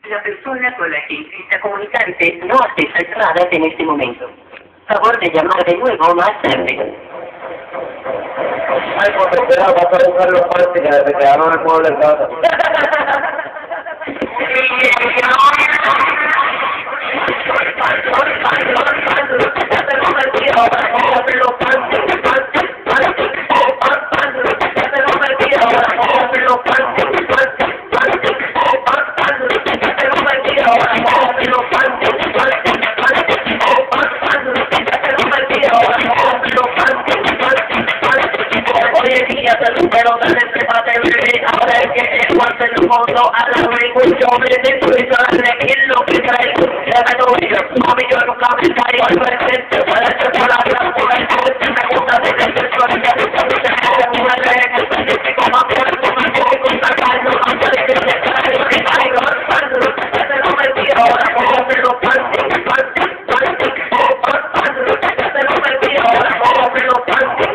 La persona con la que intenta comunicarse no acepta llamadas en este momento. Favor de llamar de nuevo más tarde. Ay, pues espera, vas a buscar los partes que se quedaron en el mueble en casa. Pero dale prepárate bebé, ahora es que el cuarto en el fondo a la vengo yo me destruyo a la en lo que traigo, ya me doy, mami yo nunca me caigo al presente, para echar por la gran por el frente, me gusta de la persona que me una reina, que como a puerto me voy con sacarlo, antes de que se caiga, que caigo, se lo metí ahora, como se lo parte, se lo metí ahora, como se lo parte.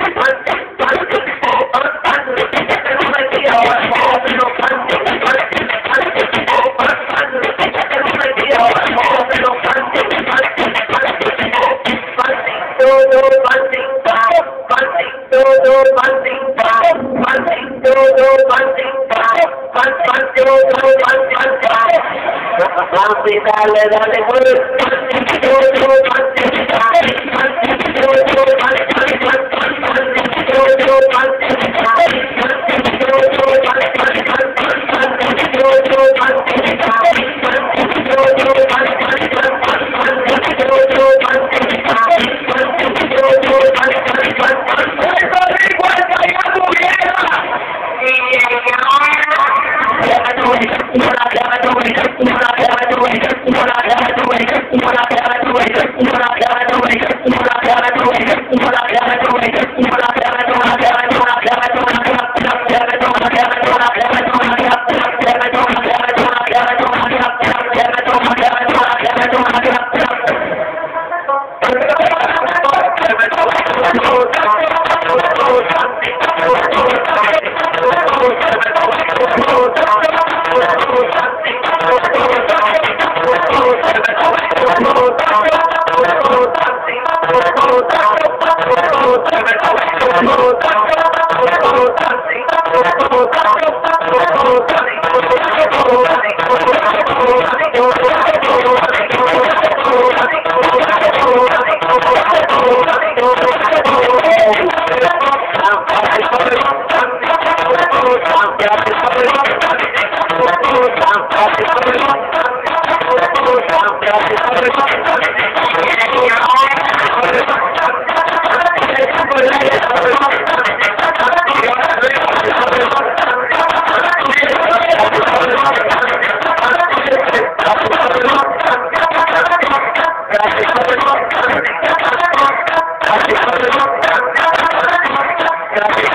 Dale, dale, Gracias.